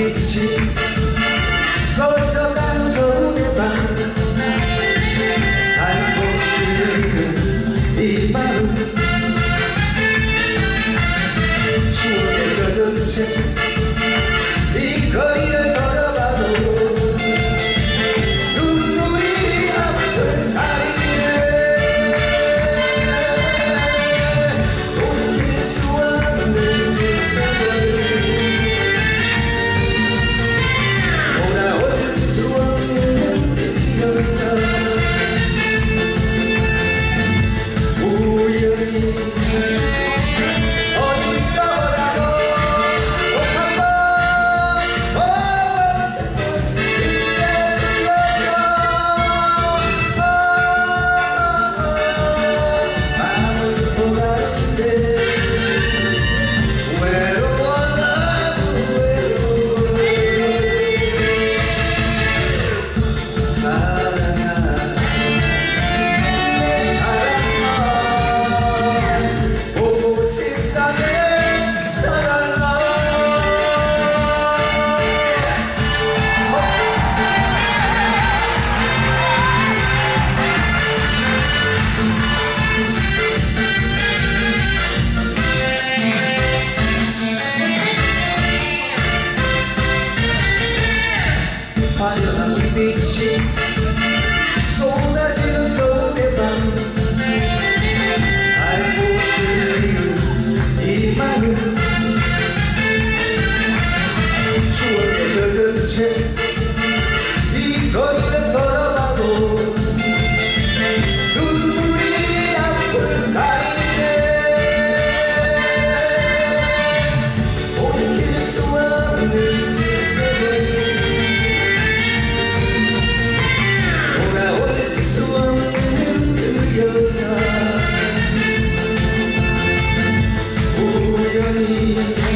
빛이 꺼져가는 서울의 밤 알고 싶은 이 마음 추억에 젖은 채 이 거리를 걸어가도 눈물이 앞을 가리네 옮길 수 없는 그 세월 돌아올 수 없는 그 여자 우연히 화려한 빛이 쏟아지는 서울의 밤 알고 싶은 이 마음 추억에 젖은 채 이 거리를 걸어가도 눈물이 앞을 가리네 옮길 수 없는 우연히